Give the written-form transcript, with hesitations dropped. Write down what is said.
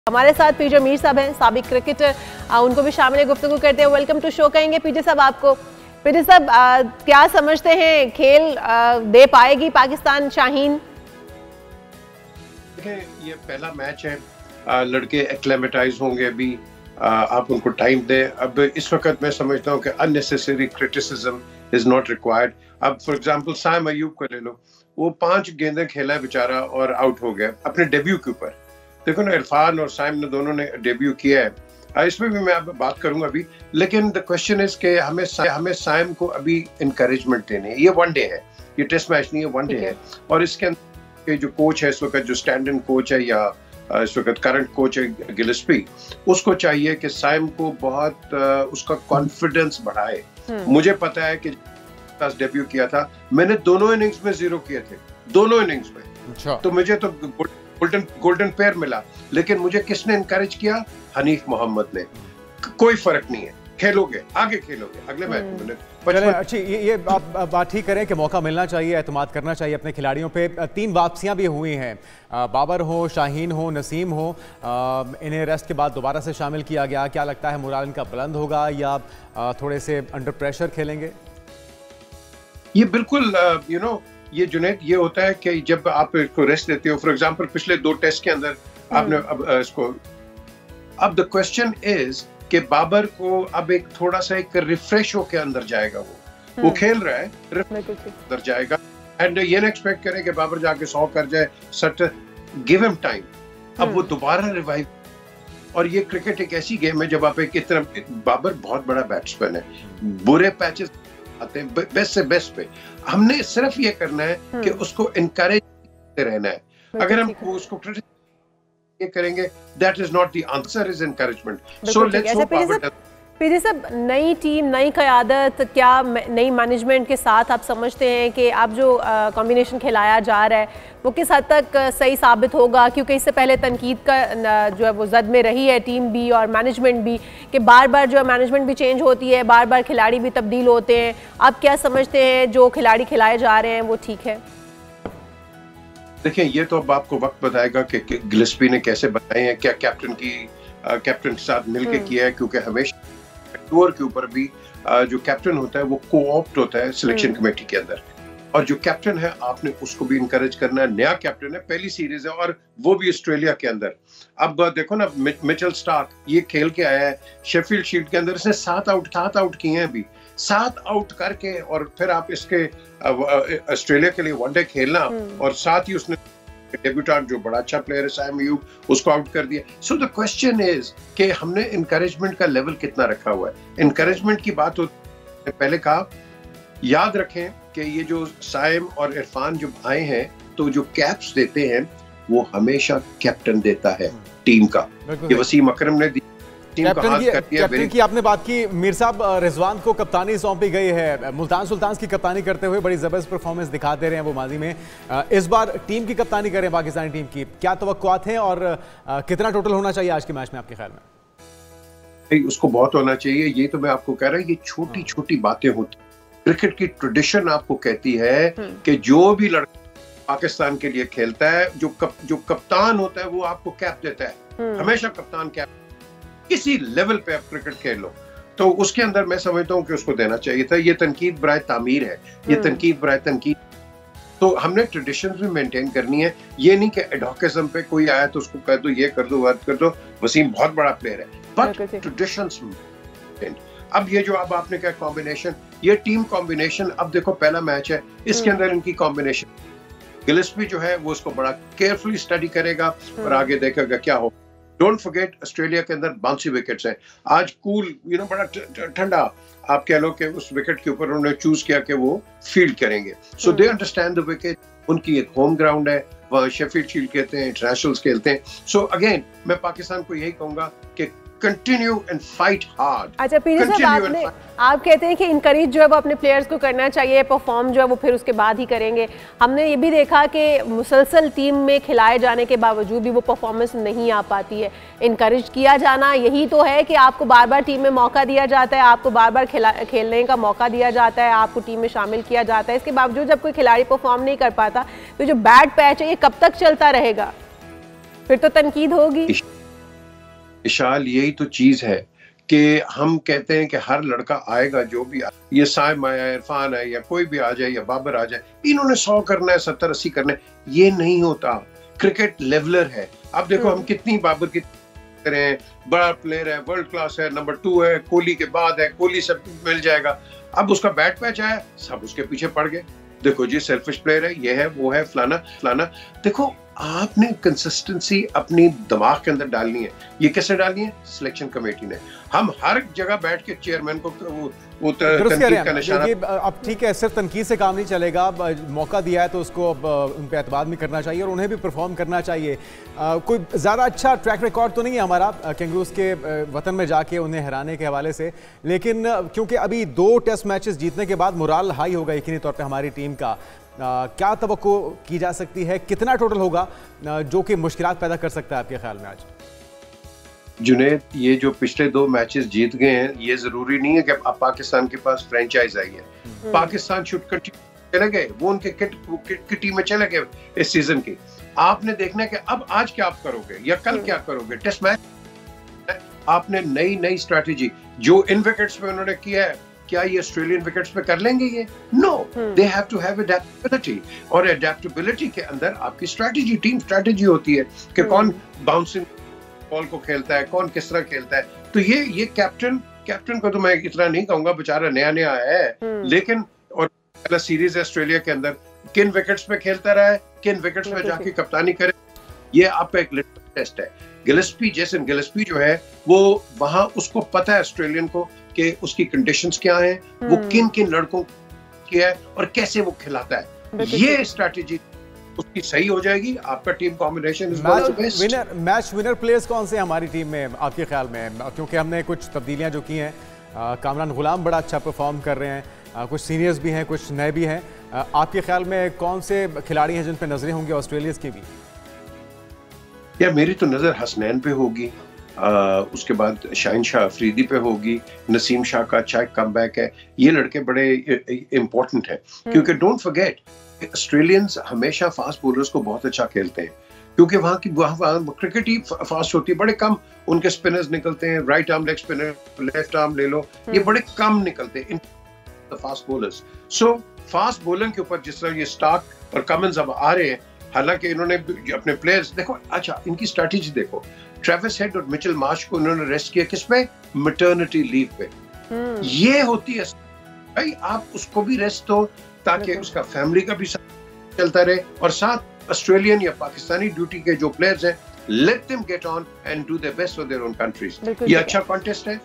हमारे साथ पीजे मीर साहब हैं, साबिक क्रिकेटर, उनको भी शामिल गुफ्तगू करते हैं। वेलकम टू शो कहेंगे पीजे साहब आपको। पीजे साहब, क्या समझते हैं, खेल दे पाएगी पाकिस्तान शाहीन? देखिए, ये पहला मैच है, लड़के एक्लेमेटाइज होंगे अभी, आप उनको टाइम दें। अब इस वक्त मैं समझता हूँ कि unnecessary criticism is not required. अब फॉर एग्जांपल साइम अयूब को ले लो, वो 5 गेंदें खेला बेचारा और आउट हो गया अपने डेब्यू के ऊपर। देखो ना, इरफान और साइम ने दोनों ने डेब्यू किया है, इसमें भी मैं अब बात करूंगा अभी। लेकिन द क्वेश्चन इज के हमें साइम को अभी इंकरेजमेंट देनी है। ये वनडे है, ये टेस्ट मैच नहीं है, वनडे है। और इसके अंदर जो कोच है इस वक्त, जो स्टैंड इन कोच है या इस वक्त करंट कोच है गिलिस्पी, उसको चाहिए कि साइम को बहुत उसका कॉन्फिडेंस बढ़ाए। मुझे पता है कि डेब्यू किया था, मैंने दोनों इनिंग्स में 0 किए थे, दोनों इनिंग्स में। अच्छा। तो मुझे तो गोल्डन पेयर मिला, लेकिन मुझे किसने इनकरेज किया? हनीफ मोहम्मद ने। कोई फर्क नहीं है, खेलोगे आगे, खेलोगे अगले मैच में। अच्छी ये आप बात ठीक करें कि मौका मिलना चाहिए, एतमाद करना चाहिए अपने खिलाड़ियों पे। 3 वापसियां भी हुई हैं, बाबर हो, शाहीन हो, नसीम हो, इन्हें रेस्ट के बाद दोबारा से शामिल किया गया। क्या लगता है मोराल इनका बुलंद होगा या थोड़े से अंडर प्रेशर खेलेंगे? ये बिल्कुल ये जुनैद, ये होता है कि जब आप इसको रेस्ट देते हो, फॉर एग्जांपल पिछले 2 टेस्ट के अंदर आपने अब द क्वेश्चन इज कि बाबर को अब एक थोड़ा सा एक रिफ्रेश होके अंदर जाएगा, वो खेल रहा है, अंदर जाएगा। एंड ये ना एक्सपेक्ट करें कि बाबर जाके 100 कर जाए, सट गिव हिम टाइम। अब वो दोबारा रिवाइव, और ये क्रिकेट एक ऐसी गेम है जब आप एक इतना, बाबर बहुत बड़ा बैट्समैन है, बुरे पैचेस आते हैं बेस्ट से बेस्ट पे, हमने सिर्फ ये करना है कि उसको इनकरेज करते रहना है। अगर हम उसको क्रिटिसाइज करेंगे, that is not the answer, is encouragement. So let's hope. PJ साहब, नई टीम, नई क़यादत, क्या नई मैनेजमेंट के साथ आप समझते हैं कि आप जो कॉम्बिनेशन खिलाया जा रहा है वो किस हद तक सही साबित होगा? क्योंकि इससे पहले तनकीद का जो है वो जद में रही है टीम भी और मैनेजमेंट भी, कि बार बार जो है मैनेजमेंट भी चेंज होती है, बार बार खिलाड़ी भी तब्दील होते हैं। आप क्या समझते हैं जो खिलाड़ी खिलाए जा रहे हैं वो ठीक है? देखिए, ये तो अब आपको वक्त बताएगा कि गिलिस्पी ने कैसे बनाए हैं, क्या कैप्टन के साथ मिलकर किया है, क्योंकि हमेशा टूर के ऊपर भी जो कैप्टन होता है वो को-ऑप्ट होता है सिलेक्शन कमेटी के अंदर, और जो कैप्टन है आपने उसको भी इनकरेज करना है। नया कैप्टन है, पहली सीरीज है, और वो भी ऑस्ट्रेलिया के अंदर। अब देखो ना, मिचेल स्टार्क ये खेल के आया है शेफील्ड शील्ड के अंदर, इसने 7 आउट किए हैं अभी, 7 आउट करके, और फिर आप इसके ऑस्ट्रेलिया के लिए वनडे खेलना, और साथ ही उसने डेब्यूटेंट जो बड़ा अच्छा प्लेयर है साइम अयूब, उसको आउट कर दिया। सो द क्वेश्चन इज कि हमने इनकरेजमेंट का लेवल कितना रखा हुआ है। इनकरेजमेंट की बात होती, पहले कहा, याद रखें कि ये जो साइम और इरफान जो आए हैं, तो जो कैप्स देते हैं वो हमेशा कैप्टन देता है टीम का। ये वसीम अकरम ने कैप्टन की आपने बात की। मीर साहब, रिजवान को कप्तानी सौंपी गई है, मुल्तान सुल्तान की कप्तानी करते हुए बड़ी जबरदस्त परफॉर्मेंस दिखाते रहे हैं वो माजी में। इस बार टीम की कप्तानी करें पाकिस्तानी टीम की, क्या तवक्कुआत हैं और कितना टोटल होना चाहिए आज के मैच में आपके ख्याल में? उसको बहुत होना चाहिए। ये तो मैं आपको कह रहा हूँ, ये छोटी छोटी बातें होती, क्रिकेट की ट्रेडिशन आपको कहती है कि जो भी लड़का पाकिस्तान के लिए खेलता है, जो कप्तान होता है वो आपको कैप देता है, हमेशा कप्तान कैप। किसी लेवल पे आप क्रिकेट खेल लो, तो उसके अंदर मैं समझता हूँ कि उसको देना चाहिए था। ये तनकीद बराए तामीर है, ये तनकीद बराए तनकीद। तो हमने ट्रेडिशंस भी मेंटेन करनी है। ये नहीं कि एडॉकिज्म पे कोई आया तो उसको कह दो, ये कर दो, वो कर दो। वसीम बहुत बड़ा प्लेयर है, बट ट्रेडिशंस। अब ये जो अब आपने कहा कॉम्बिनेशन, ये टीम कॉम्बिनेशन, अब देखो पहला मैच है, इसके अंदर इनकी कॉम्बिनेशन, गिलिस्पी जो है वो उसको बड़ा केयरफुली स्टडी करेगा और आगे देखेगा क्या हो। डोंट फॉरगेट, ऑस्ट्रेलिया के अंदर बाउंसी विकेट्स हैं। आज कूल, बड़ा ठंडा, आप कह लो कि उस विकेट के ऊपर उन्होंने चूज किया कि वो फील्ड करेंगे। So they understand the wicket. उनकी एक होम ग्राउंड है, वहाँ शेफील्ड शील्ड कहते हैं, इंटरनेशनल्स खेलते हैं। सो अगेन मैं पाकिस्तान को यही कहूंगा कि कंटिन्यू एंड फाइट हार्ड। अच्छा पीजे साहब, आप कहते हैं कि इनकरेज जो है वो अपने प्लेयर्स को करना चाहिए, परफॉर्म जो है वो फिर उसके बाद ही करेंगे। हमने ये भी देखा कि मुसलसल टीम में खिलाए जाने के बावजूद भी वो परफॉर्मेंस नहीं आ पाती है। इनकरेज किया जाना यही तो है कि आपको बार बार टीम में मौका दिया जाता है, आपको बार बार खेलने का मौका दिया जाता है, आपको टीम में शामिल किया जाता है। इसके बावजूद जब कोई खिलाड़ी परफॉर्म नहीं कर पाता तो जो बैड पैच है ये कब तक चलता रहेगा? फिर तो तनकीद होगी। विशाल यही तो चीज है कि हम कहते हैं कि हर लड़का आएगा, जो भी ये साइम आया, इरफान है, या कोई भी आ जाए, या बाबर आ जाए, इन्होंने 100 करना है, 70-80 करना है। ये नहीं होता। क्रिकेट लेवलर है। अब देखो हम कितनी बाबर की करें, बड़ा प्लेयर है, वर्ल्ड क्लास है, नंबर 2 है, कोहली के बाद है, कोहली सब मिल जाएगा। अब उसका बैट पैच आया, सब उसके पीछे पड़ गए। देखो जी सेल्फिश प्लेयर है, ये है, वो है, फलाना फलाना। देखो आपने कंसिस्टेंसी अपनी दिमाग के अंदर डालनी है। ये कैसे डालनी है? सिलेक्शन कमेटी ने। हम हर जगह बैठ के चेयरमैन को वो तनकीद का निशाना। अब ठीक है, सिर्फ तनकीद से काम नहीं चलेगा। मौका दिया है तो उसको उन पे एतबार भी करना चाहिए और उन्हें भी परफॉर्म करना चाहिए। कोई ज़्यादा अच्छा ट्रैक रिकॉर्ड तो नहीं है हमारा कैंगरूज के वतन में जाके उन्हें हराने के हवाले से, लेकिन क्योंकि अभी 2 टेस्ट मैचेस जीतने के बाद मोराल हाई होगा यकीनी तौर पर हमारी टीम का। क्या तवक्को की जा सकती है? कितना टोटल होगा जो कि मुश्किलात पैदा कर सकता है आपके ख्याल में आज? जुनेद, ये जो पिछले 2 मैचेस जीत गए हैं, ये जरूरी नहीं है कि अब पाकिस्तान के पास फ्रेंचाइज आई है। पाकिस्तान शुड कंटिन्यू चले गए, वो उनके किट टीम में चले गए इस सीजन की। आपने देखना है कि अब आज क्या आप करोगे या कल क्या करोगे। टेस्ट मैच आपने नई स्ट्रैटेजी जो इन विकेट्स पे उन्होंने किया है, क्या ये ऑस्ट्रेलियन विकेट्स पे कर लेंगे ये? No, they have to have adaptability. और एडेप्टेबिलिटी के अंदर आपकी स्ट्रैटेजी, टीम स्ट्रैटेजी होती है कि कौन बाउंसिंग बॉल को खेलता है, कौन किस तरह खेलता है। तो ये कैप्टन को तो मैं इतना नहीं कहूंगा, बेचारा नया है, लेकिन और पहला सीरीज है ऑस्ट्रेलिया के अंदर, किन विकेट्स पे खेलता रहा है, किन विकेट्स पे जाके कप्तानी करे, ये आपका एक लिटमस टेस्ट है। गिलेस्पी, जेसन गिलेस्पी जो है, वो वहां उसको पता है ऑस्ट्रेलियन को कि उसकी कंडीशंस क्या हैं, वो किन किन लड़कों की है और कैसे वो खिलाता है। ये स्ट्रैटेजी उसकी सही हो जाएगी, आपका team combination match winner players कौन से हमारी टीम में आपके ख्याल में? क्योंकि हमने कुछ तब्दीलियां जो की हैं, कामरान गुलाम बड़ा अच्छा परफॉर्म कर रहे हैं, कुछ सीनियर्स भी हैं, कुछ नए भी हैं। आपके ख्याल में कौन से खिलाड़ी हैं जिन पे नजरें होंगी ऑस्ट्रेलिया की भी? या मेरी तो नजर हसनैन पे होगी, उसके बाद शाहीन शाह अफरीदी पे होगी, नसीम शाह का अच्छा कमबैक है। ये लड़के बड़े इंपॉर्टेंट हैं, क्योंकि डोंट फॉरगेट ऑस्ट्रेलियंस हमेशा फास्ट बॉलर्स को बहुत अच्छा खेलते हैं, क्योंकि वहाँ क्रिकेट ही फास्ट होती है। बड़े कम उनके स्पिनर्स निकलते हैं, right arm leg spinner, left arm ले लो, ये बड़े कम निकलते हैं fast bowlers. So fast bowling के ऊपर जिस तरह ये स्टार्क और कमिंस अब आ रहे हैं, हालांकि इन्होंने अपने प्लेयर्स देखो, अच्छा इनकी स्ट्रैटेजी देखो, ट्रेविस हेड और मिचेल मार्श को इन्होंने रेस्ट किया किस पे? मैटरनिटी लीव पे। ये होती है भाई, आप उसको भी रेस्ट दो ताकि उसका फैमिली का भी चलता रहे, और साथ ऑस्ट्रेलियन या पाकिस्तानी ड्यूटी के जो प्लेयर्स हैं, let them get on and do their best for their own countries. ये अच्छा कॉन्टेस्ट है,